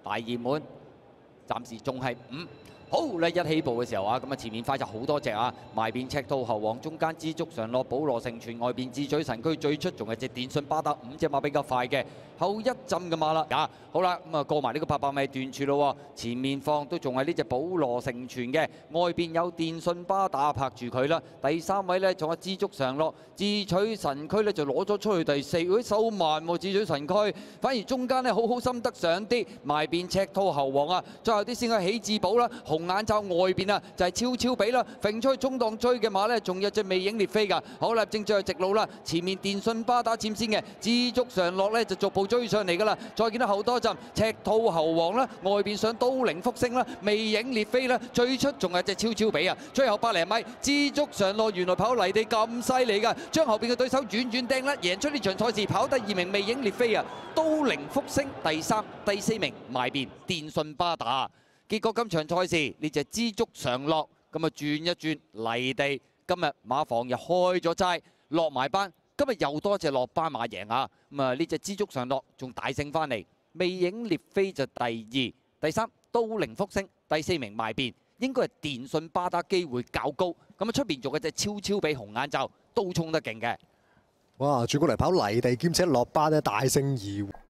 大熱門，暫時仲係5。好啦，一起步嘅時候啊，咁啊前面快就好多隻啊，埋邊赤兔後王，中間知足常樂、保羅成全，外邊智取神區，最出仲係隻電信巴打5隻馬比較快嘅，後一浸嘅馬啦。啊，好啦，咁啊過埋呢個800米段處咯，前面放都仲係呢隻保羅成全嘅，外邊有電信巴打拍住佢啦。第3位呢，仲有知足常樂，智取神區呢就攞咗出去第4，佢收慢喎智取神區，反而中間呢好好心得上啲，埋邊赤兔後王啊，最後啲先係喜智寶啦。紅眼罩外邊啊，就係超超比啦，揈出去中檔追嘅馬呢，仲有隻魅影烈飛㗎。好啦，正最後直路啦，前面電信巴打佔先嘅，知足常樂呢就逐步追上嚟㗎啦。再見到後多陣赤兔猴王啦，外邊上都靈福星啦，魅影烈飛啦，最出仲有隻超超比啊。最後100零米，知足常樂原來跑泥地咁犀利㗎，將後邊嘅對手遠遠掟甩，贏出呢場賽事，跑第2名魅影烈飛啊，都靈福星第3、第4名埋邊電信巴打。結果今場賽事呢隻知足常樂咁啊轉一轉泥地，今日馬房又開咗齋落埋班，今日又多隻落班馬贏啊！咁啊呢隻知足常樂仲大勝翻嚟，魅影烈飛就第2、第3都靈福星，第4名埋邊，應該係電信巴打機會較高。咁啊出邊做嘅隻超超比紅眼罩都衝得勁嘅。 哇！轉過嚟跑泥地兼且落班咧，大勝2。